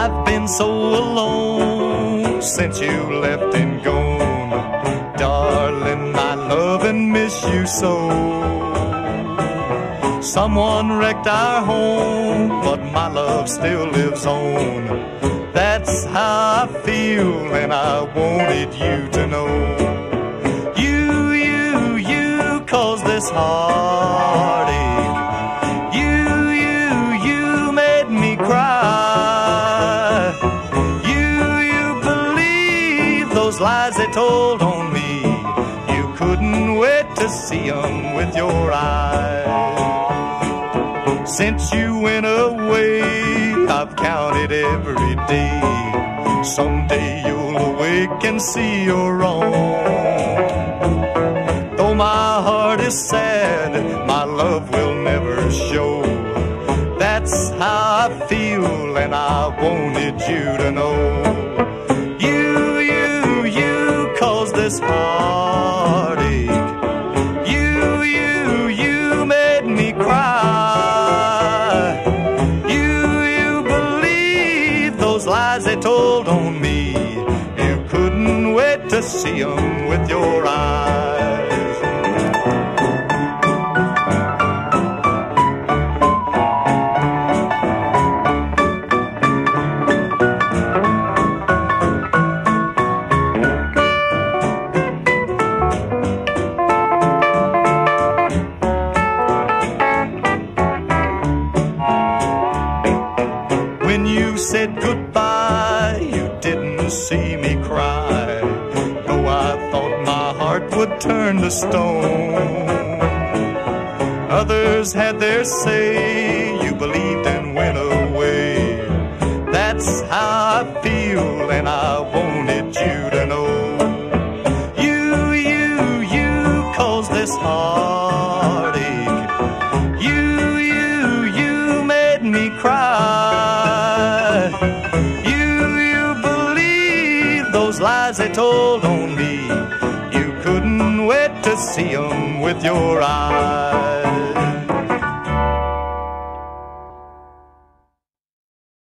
I've been so alone since you left and gone. Darling, I love and miss you so. Someone wrecked our home, but my love still lives on. That's how I feel, and I wanted you to know. You caused this heartache. You made me cry. You believe those lies they told on me. You couldn't wait to see them with your eyes. Since you went away, I've counted every day. Someday you'll awake and see you're wrong. Though my heart is sad, my love will never show. That's how I feel, and I wanted you to know. You caused this heartache. You made me cry. You believe those lies they told on me. You couldn't wait to see them with your eyes. When you said goodbye, you didn't see me cry. Though I thought my heart would turn to stone. Others had their say, you believed and went away. That's how I feel, and I wanted you to know. You caused this heartache. You made me cry. You believe those lies they told on me. You couldn't wait to see them with your eyes.